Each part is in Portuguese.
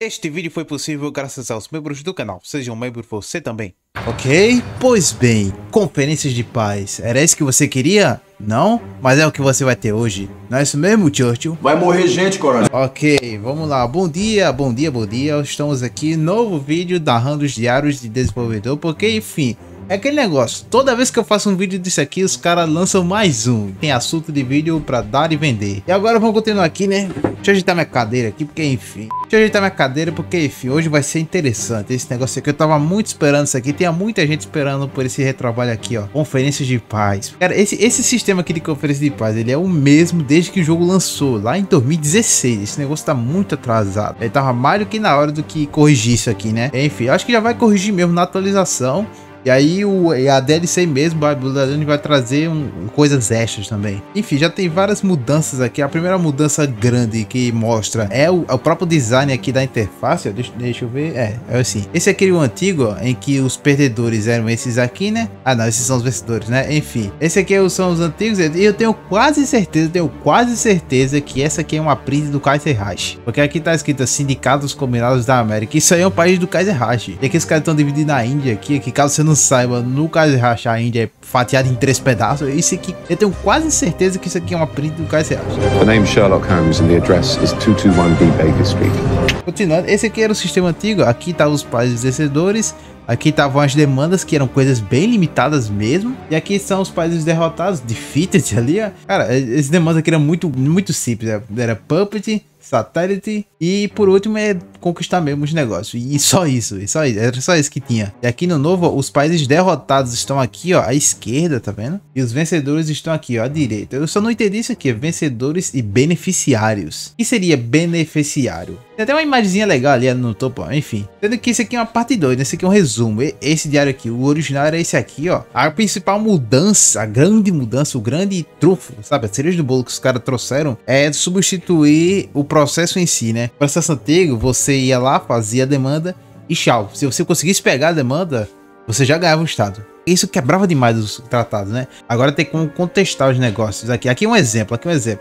Este vídeo foi possível graças aos membros do canal. Seja um membro você também. Ok? Pois bem, conferências de paz. Era isso que você queria? Não? Mas é o que você vai ter hoje. Não é isso mesmo, Churchill? Vai morrer gente, coronel. Ok, vamos lá. Bom dia, bom dia, bom dia. Estamos aqui, novo vídeo narrando os diários de desenvolvedor. Porque, enfim, é aquele negócio. Toda vez que eu faço um vídeo disso aqui, os caras lançam mais um. Tem assunto de vídeo pra dar e vender. E agora vamos continuar aqui, né? Deixa eu ajeitar minha cadeira aqui, porque enfim. Deixa eu ajeitar minha cadeira, porque enfim, hoje vai ser interessante esse negócio aqui. Eu tava muito esperando isso aqui. Tinha muita gente esperando por esse retrabalho aqui, ó. Conferências de paz. Cara, esse sistema aqui de conferência de paz, ele é o mesmo desde que o jogo lançou, lá em 2016. Esse negócio tá muito atrasado. Ele tava mais do que na hora do que corrigir isso aqui, né? Enfim, acho que já vai corrigir mesmo na atualização. E aí a DLC mesmo, vai trazer coisas extras também. Enfim, já tem várias mudanças aqui. A primeira mudança grande que mostra é o próprio design aqui da interface. Deixa eu ver. É assim. Esse aqui é o antigo, ó, em que os perdedores eram esses aqui, né? Ah, não, esses são os vencedores, né? Enfim, esse aqui são os antigos. E eu tenho quase certeza que essa aqui é uma print do Kaiser Reich. Porque aqui tá escrito Sindicatos Combinados da América. Isso aí é um país do Kaiser Reich. E aqui os caras estão divididos na Índia aqui, que caso você não saiba, no Kaiser Reich a Índia é fatiada em 3 pedaços. Isso aqui, eu tenho quase certeza que isso aqui é uma print do Kaiser Reich. The name Sherlock Holmes and the address is 221B Baker Street. Continuando, esse aqui era o sistema antigo. Aqui estavam os países vencedores. Aqui estavam as demandas, que eram coisas bem limitadas mesmo. E aqui são os países derrotados, defeated ali, ó. Cara, esses demandas aqui eram muito simples. Era Puppet, Satellite e por último é conquistar mesmo os negócios. E só isso, era só isso que tinha. E aqui no novo, ó, os países derrotados estão aqui, ó, à esquerda, tá vendo? E os vencedores estão aqui, ó, à direita. Eu só não entendi isso aqui, vencedores e beneficiários. O que seria beneficiário? Tem até uma imagenzinha legal ali no topo, ó. Enfim. Sendo que esse aqui é uma parte 2, né? Esse aqui é um resumo. Esse diário aqui, o original era esse aqui, ó. A principal mudança, a grande mudança, o grande trunfo, sabe? A cereja do bolo que os caras trouxeram é substituir o processo em si, né? O processo antigo, você ia lá, fazia a demanda e tchau. Se você conseguisse pegar a demanda, você já ganhava o estado. Isso quebrava demais os tratados, né? Agora tem como contestar os negócios aqui. Aqui é um exemplo,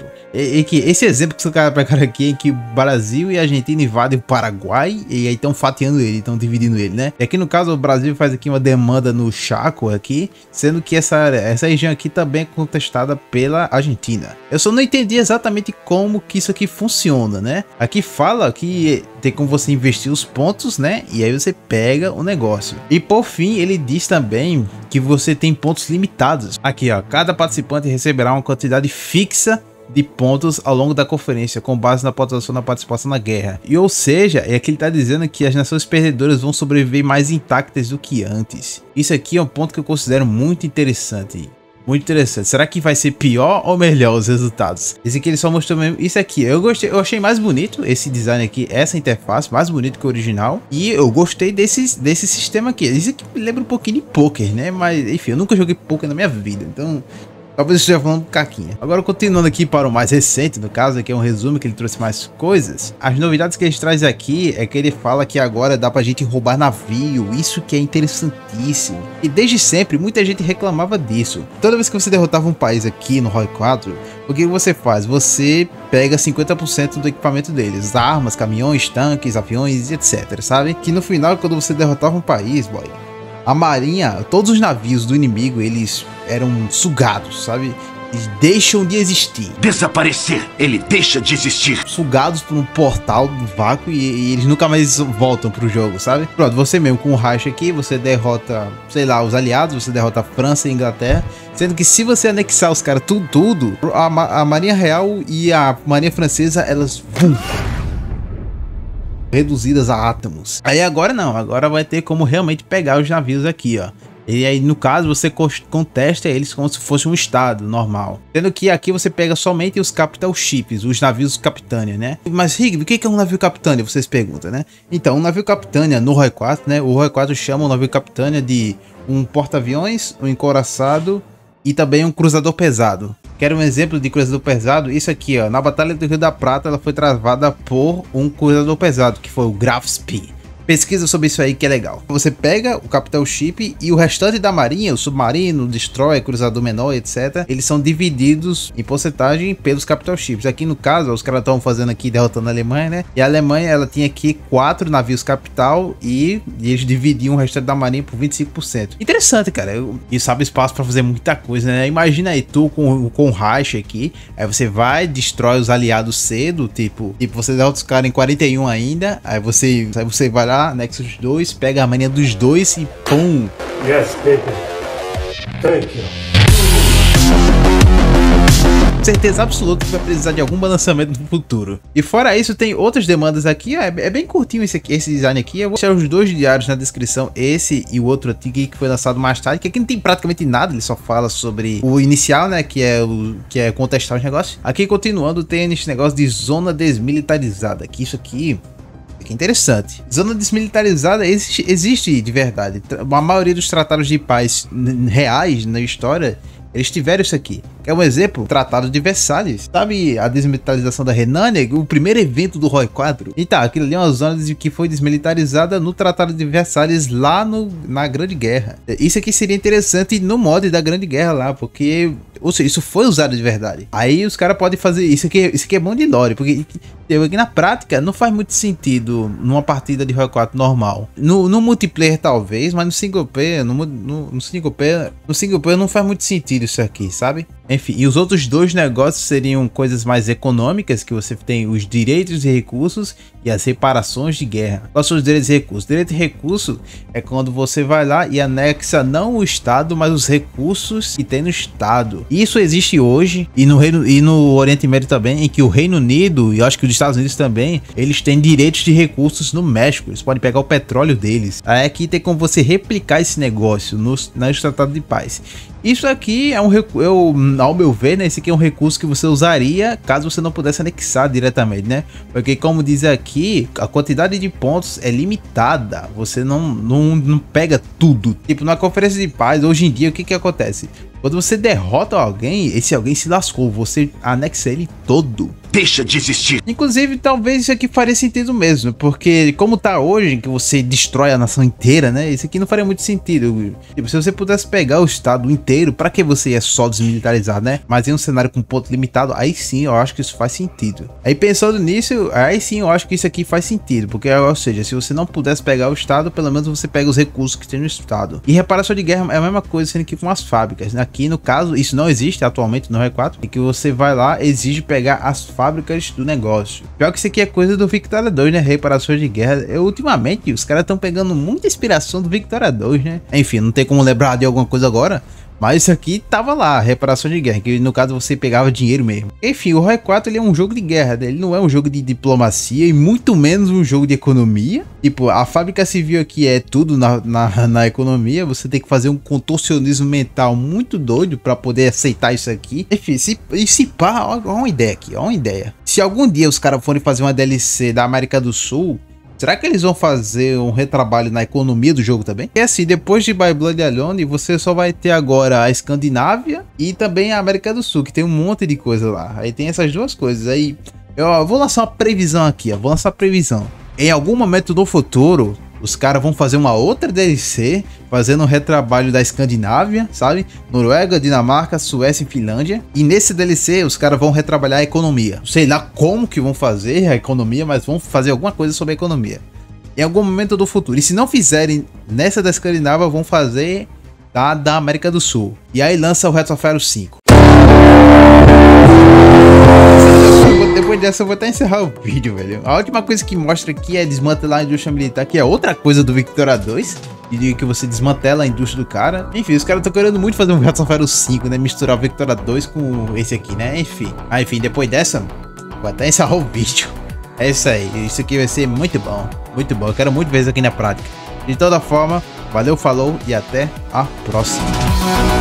esse exemplo que os caras pegaram aqui é que o Brasil e a Argentina invadem o Paraguai e aí estão fatiando ele, estão dividindo ele, né? E aqui no caso o Brasil faz aqui uma demanda no Chaco aqui, sendo que essa região aqui também é contestada pela Argentina. Eu só não entendi exatamente como que isso aqui funciona, né? Aqui fala que tem como você investir os pontos, né? E aí você pega o negócio. E por fim ele diz também que você tem pontos limitados. Aqui, ó, cada participante receberá uma quantidade fixa de pontos ao longo da conferência, com base na pontuação da participação na guerra. E ou seja, é que ele tá dizendo que as nações perdedoras vão sobreviver mais intactas do que antes. Isso aqui é um ponto que eu considero muito interessante. Muito interessante. Será que vai ser pior ou melhor os resultados? Esse aqui ele só mostrou mesmo isso aqui. Eu achei mais bonito esse design aqui, essa interface, mais bonito que o original. E eu gostei desse sistema aqui. Isso aqui me lembra um pouquinho de poker, né? Mas enfim, eu nunca joguei poker na minha vida, então talvez eu esteja falando caquinha. Agora continuando aqui para o mais recente, no caso aqui é um resumo que ele trouxe mais coisas. As novidades que ele traz aqui é que ele fala que agora dá pra gente roubar navio. Isso que é interessantíssimo. E desde sempre muita gente reclamava disso. Toda vez que você derrotava um país aqui no ROI 4, o que você faz? Você pega 50% do equipamento deles, armas, caminhões, tanques, aviões, etc, sabe? Que no final, quando você derrotava um país, boy, a marinha, todos os navios do inimigo, eles eram sugados, sabe? Eles deixam de existir. Desaparecer, ele deixa de existir. Sugados por um portal do vácuo e eles nunca mais voltam pro jogo, sabe? Pronto, você mesmo com o Reich aqui, você derrota, sei lá, os aliados, você derrota a França e a Inglaterra. Sendo que se você anexar os caras tudo, a Marinha Real e a Marinha Francesa, elas reduzidas a átomos. Aí agora não, agora vai ter como realmente pegar os navios aqui, ó. E aí no caso você contesta eles como se fosse um estado normal. Sendo que aqui você pega somente os capital ships, os navios capitânia, né? Mas Rig, o que é um navio capitânia? Vocês perguntam, né? Então, um navio capitânia no ROI 4, né? O ROI 4 chama o navio capitânia de um porta-aviões, um encouraçado e também um cruzador pesado. Quero um exemplo de cruzador pesado? Isso aqui, ó. Na Batalha do Rio da Prata, ela foi travada por um cruzador pesado, que foi o Graf Spee. Pesquisa sobre isso aí que é legal. Você pega o Capital Ship e o restante da marinha, o submarino, o destroyer, cruzador menor, etc. Eles são divididos em porcentagem pelos Capital Ships. Aqui no caso, os caras estão fazendo aqui, derrotando a Alemanha, né? E a Alemanha, ela tinha aqui 4 navios capital e eles dividiam o restante da marinha por 25%. Interessante, cara. Isso abre espaço pra fazer muita coisa, né? Imagina aí tu com o Reich aqui, aí você vai, destrói os aliados cedo, tipo você derrota os caras em 41 ainda, aí você vai lá, Nexus 2, pega a marinha dos dois e pum! Yes, paper. Thank you. Certeza absoluta que vai precisar de algum balanceamento no futuro. E fora isso, tem outras demandas aqui. É bem curtinho esse design aqui. Eu vou deixar os dois diários na descrição, esse e o outro aqui que foi lançado mais tarde, que aqui não tem praticamente nada, ele só fala sobre o inicial, né, que é contestar os negócios. Aqui, continuando, tem esse negócio de zona desmilitarizada, que isso aqui é interessante. Zona desmilitarizada existe de verdade. A maioria dos tratados de paz reais na história, eles tiveram isso aqui. É um exemplo, Tratado de Versalhes. Sabe a desmilitarização da Renânia? O primeiro evento do ROI 4? E tá, aquilo ali é uma zona que foi desmilitarizada no Tratado de Versalhes lá na Grande Guerra. Isso aqui seria interessante no mod da Grande Guerra lá, porque, ou seja, isso foi usado de verdade. Aí os caras podem fazer isso aqui é bom de lore, porque aqui na prática não faz muito sentido numa partida de ROI 4 normal. No multiplayer talvez, mas no single player, no single player não faz muito sentido isso aqui, sabe? Enfim, e os outros dois negócios seriam coisas mais econômicas, que você tem os direitos e recursos e as reparações de guerra. Quais são os direitos e recursos? Direito e recurso é quando você vai lá e anexa não o Estado, mas os recursos que tem no Estado. Isso existe hoje e no Oriente Médio também, em que o Reino Unido, e eu acho que os Estados Unidos também, eles têm direitos de recursos no México. Eles podem pegar o petróleo deles. Aí aqui tem como você replicar esse negócio nos tratados de paz. Isso aqui é ao meu ver, né, esse aqui é um recurso que você usaria caso você não pudesse anexar diretamente, né? Porque como diz aqui, a quantidade de pontos é limitada. Você não pega tudo. Tipo, na conferência de paz, hoje em dia, o que acontece? Quando você derrota alguém, esse alguém se lascou, você anexa ele todo. Deixa de existir. Inclusive, talvez isso aqui faria sentido mesmo, porque como tá hoje, que você destrói a nação inteira, né? Isso aqui não faria muito sentido. Tipo, se você pudesse pegar o estado inteiro, pra que você ia só desmilitarizar, né? Mas em um cenário com ponto limitado, aí sim eu acho que isso faz sentido. Aí pensando nisso, aí sim eu acho que isso aqui faz sentido, porque, ou seja, se você não pudesse pegar o estado, pelo menos você pega os recursos que tem no estado. E reparação de guerra é a mesma coisa, sendo que com as fábricas, né? Aqui no caso, isso não existe atualmente no ROI 4, e que você vai lá, exige pegar as fábricas do negócio. Pior que isso aqui é coisa do Victoria 2, né? Reparações de guerra. Ultimamente, os caras estão pegando muita inspiração do Victoria 2, né? Enfim, não tem como lembrar de alguma coisa agora, mas isso aqui tava lá, reparação de guerra, que no caso você pegava dinheiro mesmo. Enfim, o ROI 4 ele é um jogo de guerra, ele não é um jogo de diplomacia e muito menos um jogo de economia. Tipo, a fábrica civil aqui é tudo na economia, você tem que fazer um contorcionismo mental muito doido para poder aceitar isso aqui. Enfim, se pá, ó uma ideia aqui, ó uma ideia. Se algum dia os caras forem fazer uma DLC da América do Sul, será que eles vão fazer um retrabalho na economia do jogo também? É assim, depois de By Blood Alone, você só vai ter agora a Escandinávia e também a América do Sul, que tem um monte de coisa lá. Aí tem essas duas coisas. Aí eu vou lançar uma previsão aqui, ó. Vou lançar a previsão. Em algum momento do futuro, os caras vão fazer uma outra DLC, fazendo um retrabalho da Escandinávia, sabe? Noruega, Dinamarca, Suécia e Finlândia. E nesse DLC, os caras vão retrabalhar a economia. Sei lá como que vão fazer a economia, mas vão fazer alguma coisa sobre a economia. Em algum momento do futuro. E se não fizerem nessa da Escandinávia, vão fazer da América do Sul. E aí lança o Hearts of Iron 5. Depois dessa eu vou até encerrar o vídeo, velho. A última coisa que mostra aqui é desmantelar a indústria militar, que é outra coisa do Victoria 2. E que você desmantela a indústria do cara. Enfim, os caras estão querendo muito fazer um Hearts of Iron 5, né? Misturar o Victoria 2 com esse aqui, né? Enfim. Enfim, depois dessa, vou até encerrar o vídeo. É isso aí. Isso aqui vai ser muito bom. Muito bom. Eu quero muito ver isso aqui na prática. De toda forma, valeu, falou e até a próxima.